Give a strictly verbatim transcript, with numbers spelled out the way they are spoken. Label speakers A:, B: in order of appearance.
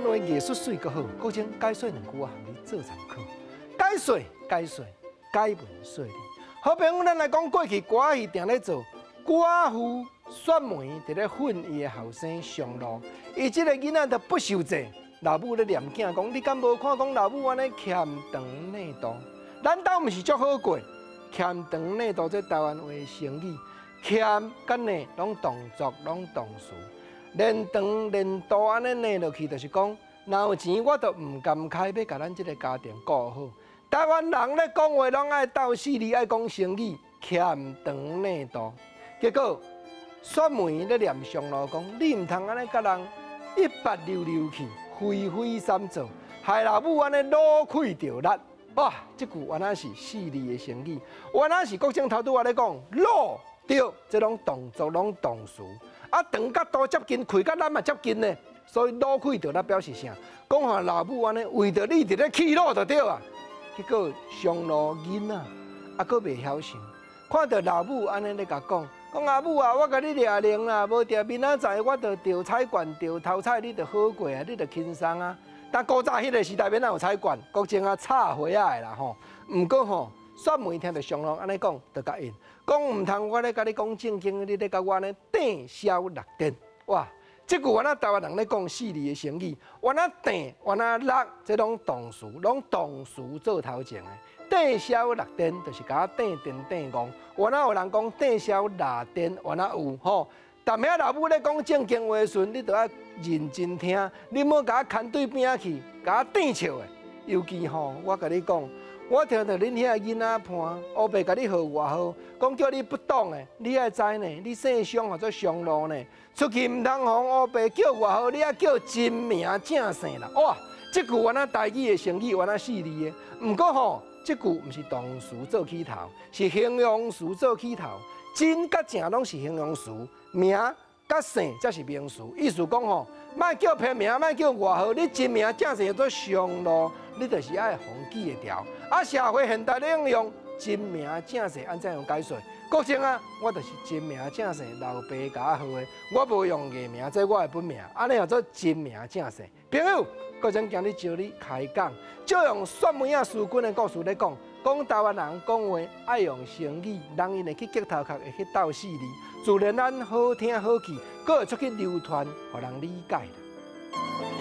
A: 话艺术水阁好，国情解说两句啊，你做参考。解说解说，解文说理。好朋友，咱来讲过去歌戏定咧做歌夫雪梅伫咧训伊的后生上路，伊即个囡仔都不受罪。老母咧念囝讲，你敢无看讲老母安尼欠长内度？咱兜毋是足好过，欠长内度这台湾话成语，欠甲内拢动作拢动词，连长连度安尼内落去，就是讲，若有钱我都毋甘开要甲咱即个家庭顾好。台湾人咧讲话拢爱斗势利，爱讲成语，欠长内度。结果雪梅咧念上路讲，你毋通安尼甲人一八溜溜去。挥挥三做，害老母安尼老气着力。哇！这句原来是势利的成语，原来是国政头拄我咧讲老对，这种动作拢动词。啊，长甲刀接近，开甲咱嘛接近呢，所以老气着力表示啥？讲话老母安尼为着你伫咧气老就对啊。结果上路囡仔啊，佫袂晓想，看到老母安尼咧甲讲。讲阿母啊，我甲你掠零啦，无定明仔载我着钓彩冠、钓头彩，你着好过啊，你着轻松啊。但古早迄个时代，免哪有彩冠，国情啊插花啊的啦吼。毋过吼，雪梅听着上路安尼讲，着甲应，讲毋通我咧甲你讲正经，你咧甲我呢顶消六电。哇！即句原来台湾人咧讲势利的成语，原来顶，原来六，这拢动词，拢动词做头前的。顶消六电就是甲顶电顶讲，原来有人讲顶消六电，原来有吼。但遐老母咧讲正经话时，你着要认真听，你莫甲我牵对边去，甲我顶笑的。尤其吼，我甲你讲，我听到恁遐囡仔伴，乌白甲你号外号，讲叫你不懂的，你爱知呢，你姓上或者上路呢，出去毋通互乌白叫外号，你要叫真名正姓啦。哇，即句原来台语的成语，原来势利的。毋过吼。这句毋是动词做起头，是形容词做起头。真甲正拢是形容词，名甲姓才是名词。意思讲吼，莫叫片名，莫叫外号，你真名正姓叫做上路，你就是爱宏记的条。啊，社会现代咧应用真名正姓安怎样解说？国情啊，我就是真名正姓，老爸甲我号的，我无用艺名，这我的本名，安尼叫做真名正姓。朋友。国情今日招你开讲，就用雪梅啊书君的故事咧讲，讲台湾人讲话爱用成语，人因会去激头壳，会去斗势利，自然咱好听好记，佫会出去流传，互人理解啦。